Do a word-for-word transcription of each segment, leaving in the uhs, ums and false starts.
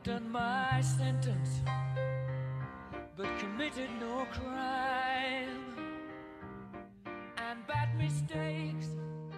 done my sentence, but committed no crime and bad mistakes.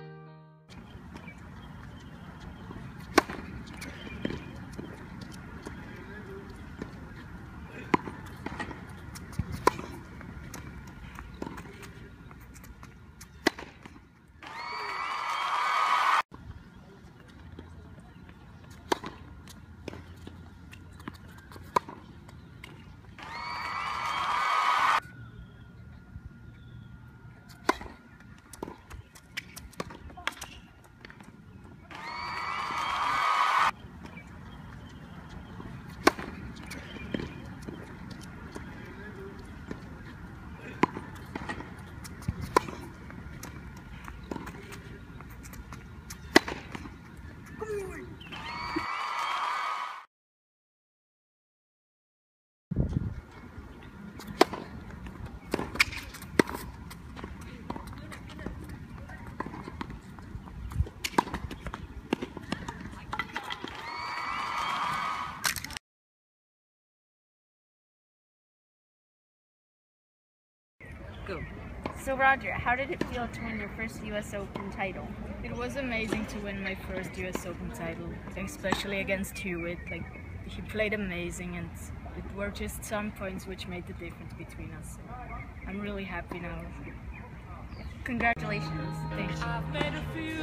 Go. So Roger, how did it feel to win your first U S Open title? It was amazing to win my first U S Open title, especially against Hewitt. Like, he played amazing, and it were just some points which made the difference between us. So I'm really happy now. Congratulations. Thank you. I've made a few.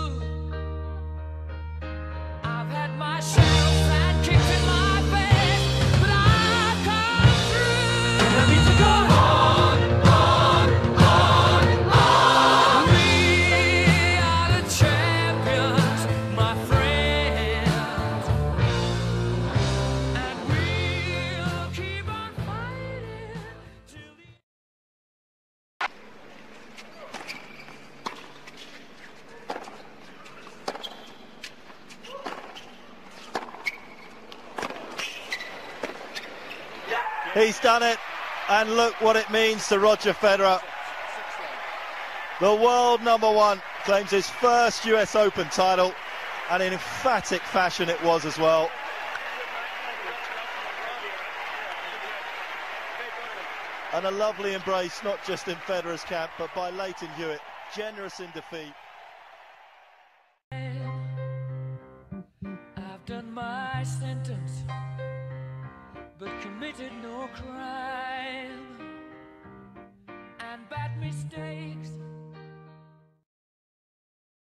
I've had my share of bad kicks in my face, but I've come through. And I need to go on, on, on, on. We are the champions, my friends, and we'll keep on fighting till the He's done it, and look what it means to Roger Federer. The world number one claims his first U S Open title, and in emphatic fashion it was as well. And a lovely embrace, not just in Federer's camp, but by Lleyton Hewitt, generous in defeat. I've done my sentence, but committed no crime and bad mistakes.